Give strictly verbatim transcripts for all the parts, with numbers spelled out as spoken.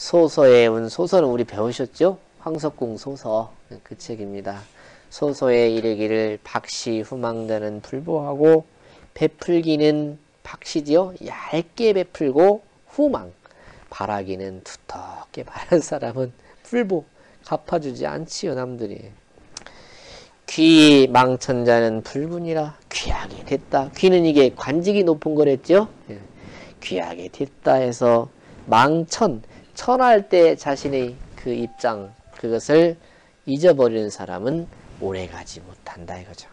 소서에 온 소서는 우리 배우셨죠? 황석궁 소서 그 책입니다. 소서에 이르기를 박씨 후망자는 불보하고 베풀기는 박씨지요. 얇게 베풀고 후망 바라기는 두텁게 바란 사람은 불보 갚아주지 않지요 남들이. 귀 망천자는 불분이라 귀하게 됐다. 귀는 이게 관직이 높은 거랬죠. 귀하게 됐다 해서 망천 천할 때 자신의 그 입장 그것을 잊어버리는 사람은 오래가지 못한다 이거죠.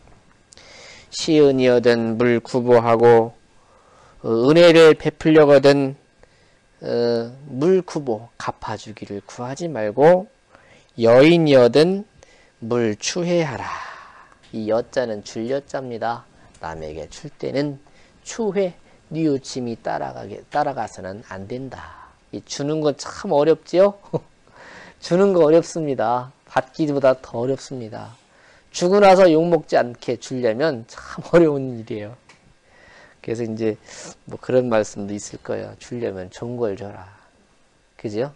시은이여든 물 구보하고 어, 은혜를 베풀려거든 어, 물 구보 갚아주기를 구하지 말고 여인이여든 물 추회하라. 이 여자는 줄 여자입니다. 남에게 줄 때는 추회 뉘우침이 따라가게 따라가서는 안 된다. 이 주는 건 참 어렵지요. 주는 거 어렵습니다. 받기보다 더 어렵습니다. 주고 나서 욕먹지 않게 주려면 참 어려운 일이에요. 그래서 이제 뭐 그런 말씀도 있을 거예요. 주려면 좋은 걸 줘라. 그죠?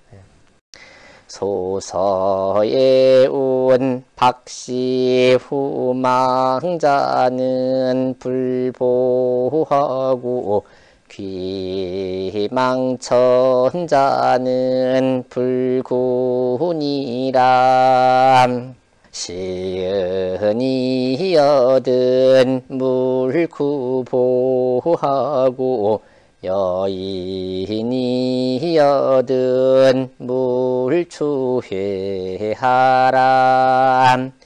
소서에 온 박씨 후망자는 불보하고 귀망천자는 불군이라. 시은이여든 물구보하고 여인이여든 물추회하라.